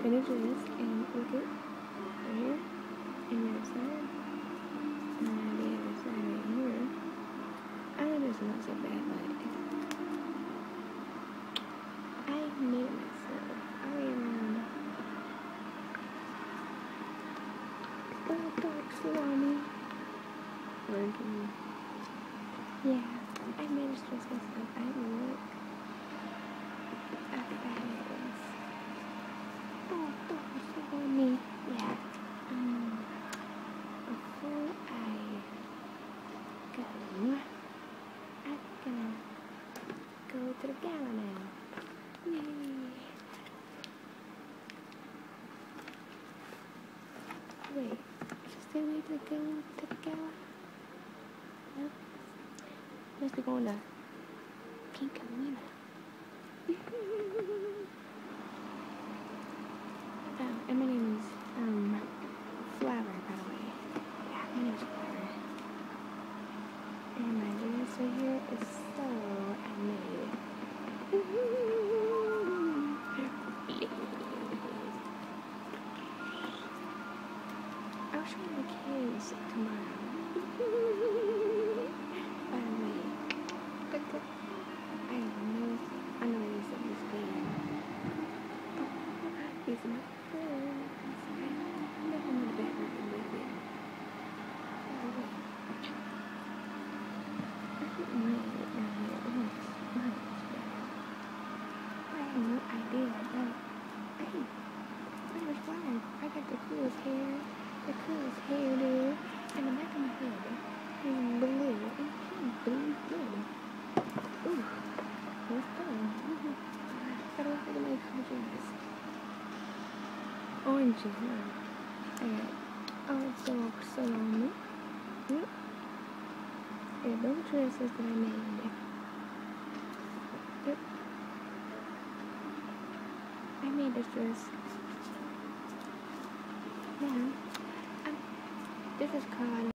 finished this, and look at right here, and the other side, and then the other side right here. I know this is not so bad, but I made it myself. I am dark salami. Working. Yeah, I made this dress myself. I look at that is. Dark salami. Yeah. Before I go, I'm gonna go to the gala now. Yay! Wait, is it still need to go to the gala? No? Must be going to Pink Arena. Oh, and my name is, Flower, by the way. Yeah, my name is Flower. And my dress right here is so I made it. I'll show the kids tomorrow. By the way, I know these are this band. These are my friends. I know I'm in the background with it. I have no idea, but hey, look at Flower. I got the coolest hair, the coolest hairdo, and the back of my head is blue. Blue. Ooh, what's that? Gotta look at my colors. Orange, huh? Alright. Oh, it's so long. Yep. Yeah, those dresses that I made. Yep. I made this dress. Yeah. This is called